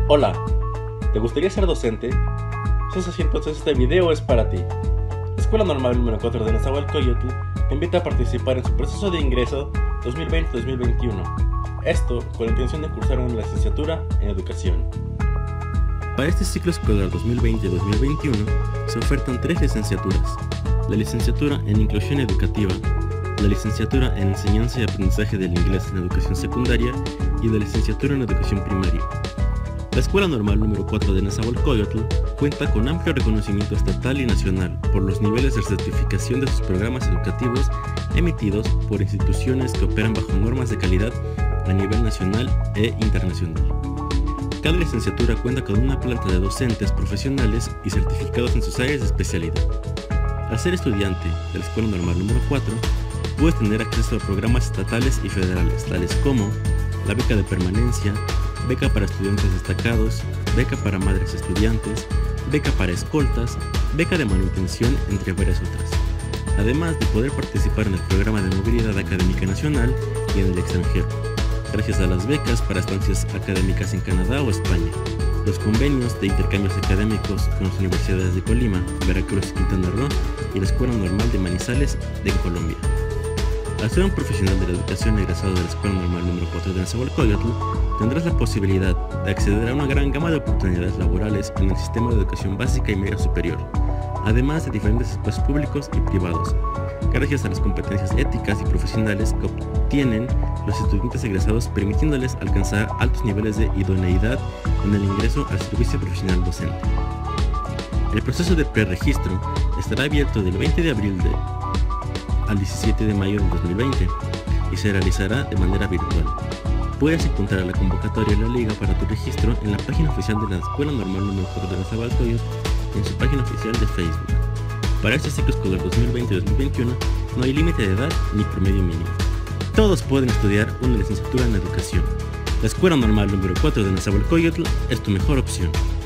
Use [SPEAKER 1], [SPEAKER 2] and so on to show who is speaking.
[SPEAKER 1] Hola, ¿te gustaría ser docente? Si es así, entonces este video es para ti. La Escuela Normal número 4 de Nezahualcóyotl te invita a participar en su proceso de ingreso 2020-2021. Esto con la intención de cursar una licenciatura en educación. Para este ciclo escolar 2020-2021 se ofertan 3 licenciaturas: la licenciatura en Inclusión Educativa, la licenciatura en Enseñanza y Aprendizaje del Inglés en Educación Secundaria y la licenciatura en Educación Primaria. La Escuela Normal número 4 de Nezahualcóyotl cuenta con amplio reconocimiento estatal y nacional por los niveles de certificación de sus programas educativos emitidos por instituciones que operan bajo normas de calidad a nivel nacional e internacional. Cada licenciatura cuenta con una planta de docentes profesionales y certificados en sus áreas de especialidad. Al ser estudiante de la Escuela Normal número 4, puedes tener acceso a programas estatales y federales, tales como la beca de permanencia, beca para estudiantes destacados, beca para madres estudiantes, beca para escoltas, beca de manutención, entre varias otras. Además de poder participar en el programa de movilidad académica nacional y en el extranjero, gracias a las becas para estancias académicas en Canadá o España, los convenios de intercambios académicos con las universidades de Colima, Veracruz y Quintana Roo y la Escuela Normal de Manizales de Colombia. Al ser un profesional de la educación egresado de la Escuela Normal número 4 de Nezahualcóyotl, tendrás la posibilidad de acceder a una gran gama de oportunidades laborales en el sistema de educación básica y media superior, además de diferentes espacios públicos y privados, gracias a las competencias éticas y profesionales que obtienen los estudiantes egresados, permitiéndoles alcanzar altos niveles de idoneidad en el ingreso al servicio profesional docente. El proceso de preregistro estará abierto del 20 de abril al 17 de mayo de 2020 y se realizará de manera virtual. Puedes encontrar la convocatoria y la liga para tu registro en la página oficial de la Escuela Normal número 4 de Nezahualcóyotl y en su página oficial de Facebook. Para este ciclo escolar 2020-2021 no hay límite de edad ni promedio mínimo. Todos pueden estudiar una licenciatura en educación. La Escuela Normal número 4 de Nezahualcóyotl es tu mejor opción.